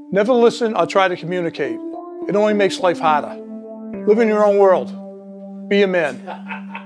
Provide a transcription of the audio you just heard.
Never listen or try to communicate. It only makes life harder. Live in your own world. Be a man.